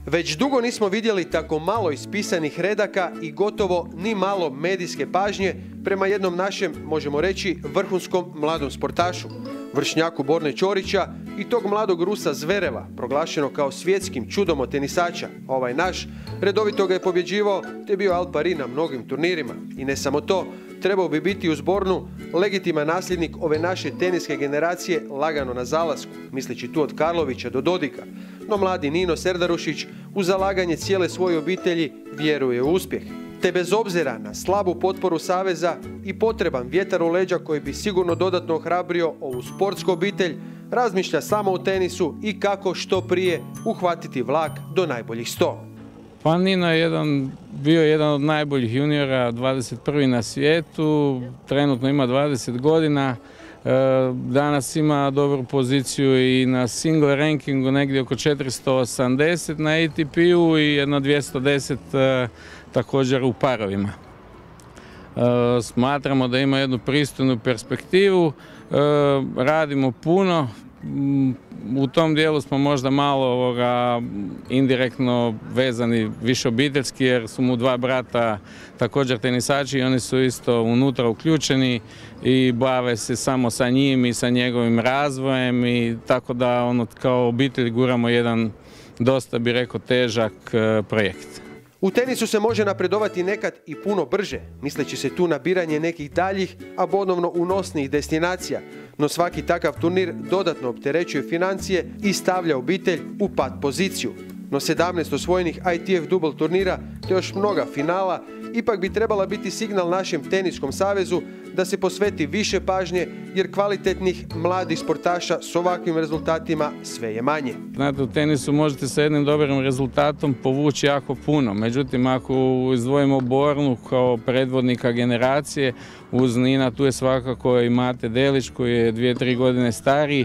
Već dugo nismo vidjeli tako malo ispisanih redaka i gotovo ni malo medijske pažnje prema jednom našem, možemo reći, vrhunskom mladom sportašu, vršnjaku Borne Ćorića i tog mladog Rusa Zvereva, proglašeno kao svjetskim čudom od tenisača. Ovaj naš redovito ga je pobjeđivao te bio al pari na mnogim turnirima. I ne samo to, trebao bi biti uz Bornu legitiman nasljednik ove naše teniske generacije lagano na zalasku, misleći tu od Karlovića do Dodika. No mladi Nino Serdarušić uz zalaganje cijele svoje obitelji vjeruje u uspjeh. Te bez obzira na slabu potporu saveza i potreban vjetar u leđa koji bi sigurno dodatno ohrabrio ovu sportsku obitelj, razmišlja samo o tenisu i kako što prije uhvatiti vlak do najboljih 100. Pa Nino je bio jedan od najboljih juniora, 21. na svijetu, trenutno ima 20 godina. Danas ima dobru poziciju i na single rankingu negdje oko 480 na ATP-u i jedno 210 također u parovima. Smatramo da ima jednu pristojnu perspektivu, radimo puno. U tom dijelu smo možda malo indirektno vezani više obiteljski jer su mu dva brata također tenisači i oni su isto unutra uključeni i bave se samo sa njim i sa njegovim razvojem i tako da kao obitelj guramo jedan dosta bi rekao težak projekt. U tenisu se može napredovati nekad i puno brže, misleći se tu na biranje nekih daljih, a ponovno unosnijih destinacija. No svaki takav turnir dodatno opterećuje financije i stavlja obitelj u pat poziciju. No 17 osvojenih ITF Double turnira te još mnoga finala ipak bi trebala biti signal našem teniskom savezu da se posveti više pažnje jer kvalitetnih mladih sportaša s ovakvim rezultatima sve je manje. Znate, u tenisu možete sa jednim dobrim rezultatom povući jako puno. Međutim, ako izdvojimo Bornu kao predvodnika generacije, uz Nina tu je svakako i Mate Delić koji je 2-3 godine stariji.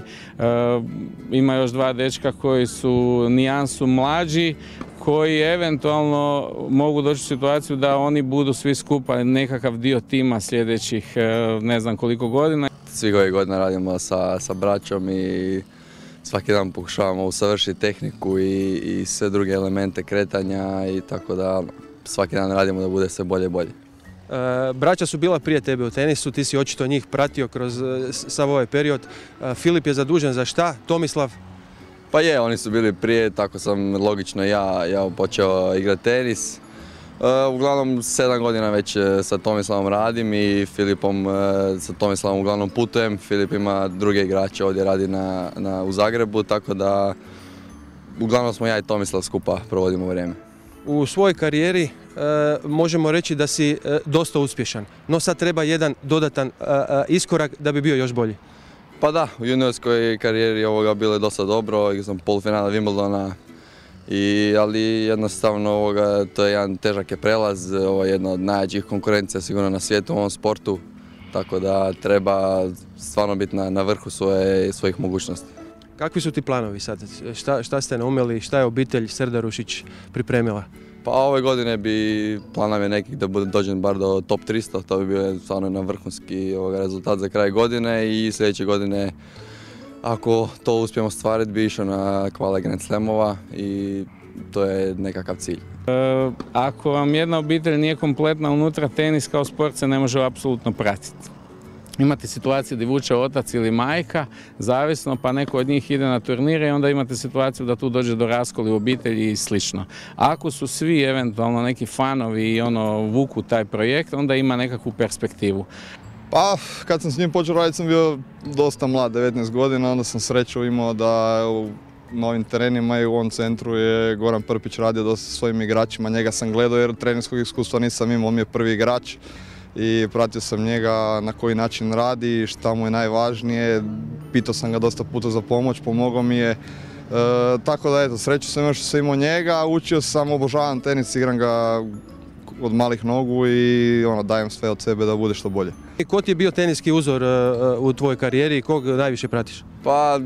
Ima još dva dečka koji su nijansu mlađi, koji eventualno mogu doći u situaciju da oni budu svi skupa nekakav dio tima sljedećih ne znam koliko godina. Svih ovih godina radimo sa braćom i svaki dan pokušavamo usavršiti tehniku i sve druge elemente kretanja i tako da svaki dan radimo da bude sve bolje i bolje. Braća su bila prije tebe u tenisu, ti si očito njih pratio kroz sav ovaj period. Filip je zadužen za šta? Tomislav? Pa je, oni su bili prije, tako sam logično ja počeo igrati tenis. Uglavnom 7 godina već sa Tomislavom radim i Filipom sa Tomislavom uglavnom putujem. Filip ima druge igrače, ovdje radi u Zagrebu, tako da uglavnom smo ja i Tomislav skupa provodimo vrijeme. U svojoj karijeri možemo reći da si dosta uspješan, no sad treba jedan dodatan iskorak da bi bio još bolji. Pa da, u juniorskoj karijeri bilo je dosta dobro, igrao sam polufinale Wimbledona, ali jednostavno to je jedan težak je prelaz, ovo je jedna od najjačih konkurencija sigurno na svijetu u ovom sportu, tako da treba stvarno biti na vrhu svojih mogućnosti. Kakvi su ti planovi sad? Šta ste naumjeli, šta je obitelj Serdarušić pripremila? Pa ove godine plan nam je nekih da dođem bar do top 300, to bi bio stvarno na vrhunski rezultat za kraj godine i sljedeće godine ako to uspijemo ostvariti bi išao na kvale Grand Slamova i to je nekakav cilj. Ako vam jedna obitelj nije kompletna unutra, tenis kao sport se ne može apsolutno pratiti. Imate situaciju gdje vuče otac ili majka, zavisno, pa neko od njih ide na turnire i onda imate situaciju da tu dođe do raskoli u obitelji i slično. Ako su svi eventualno neki fanovi i vuku taj projekt, onda ima nekakvu perspektivu. Pa, kad sam s njim počeo raditi sam bio dosta mlad, 19 godina, onda sam sreću imao da u novim terenima i u ovom centru je Goran Prpić radio dosta sa svojim igračima, njega sam gledao jer trenerskog iskustva nisam imao, on mi je prvi igrač. I pratio sam njega na koji način radi, šta mu je najvažnije, pitao sam ga dosta puta za pomoć, pomogao mi je. Tako da eto, sreću sam još što sam imao njega, učio sam, obožavam tenis, igram ga od malih nogu i dajem sve od sebe da bude što bolje. I ko ti je bio teniski uzor u tvojoj karijeri i kog najviše pratiš? Pa,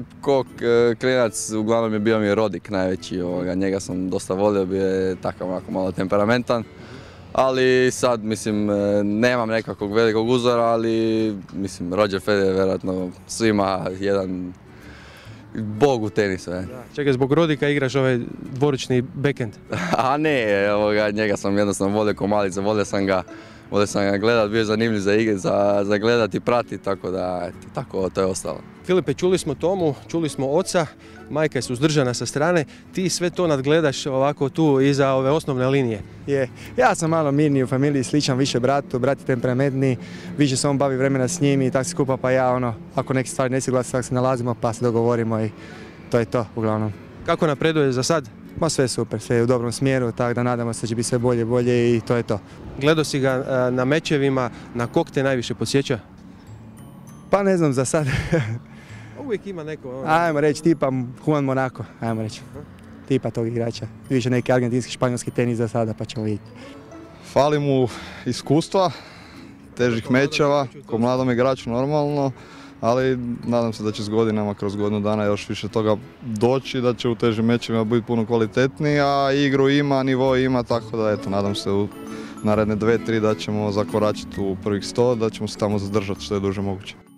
klinac uglavnom je bio mi Rodik najveći, njega sam dosta volio, bio je takav malo temperamentan. Ali sad, mislim, nemam nekakvog velikog uzora, ali, mislim, Roger Federer je vjerojatno svima Bog u tenisu, ne. Čekaj, zbog Rodika igraš ovaj dvorični backhand. A ne, njega sam jednostavno volio ko malica, volio sam ga gledat, bio je zanimljiv za gledat i pratiti, tako da, eto, tako to je ostalo. Filipe, čuli smo Tomu, čuli smo oca, majka je suzdržana sa strane, ti sve to nadgledaš ovako tu iza ove osnovne linije. Je, ja sam malo mirniji u familiji, sličan više bratu, brat je temperamentniji, više se on bavi vremena s njim i tako se skupa, pa ja ako neke stvari ne suglasimo, tako se nalazimo pa se dogovorimo i to je to uglavnom. Kako napreduje za sad? Ma sve super, sve je u dobrom smjeru, tako da nadamo se da će biti sve bolje i to je to. Gledao si ga na mečevima, na kog te najviše podsjeća? Pa ne znam za sad. Uvijek ima neko... Ajmo reći tipa Juan Monaco, ajmo reći. Tipa tog igrača. Više neki argentinski, španjolski tenis za sada pa ćemo vidjeti. Fali mu iskustva, težih mečeva, ko mladom igraču normalno, ali nadam se da će s godinama, kroz godinu dana još više toga doći, da će u težim mečevima biti puno kvalitetniji, a igru ima, nivo ima, tako da eto, nadam se u naredne 2-3 da ćemo zakoračiti u prvih 100, da ćemo se tamo zadržati što je duže moguće.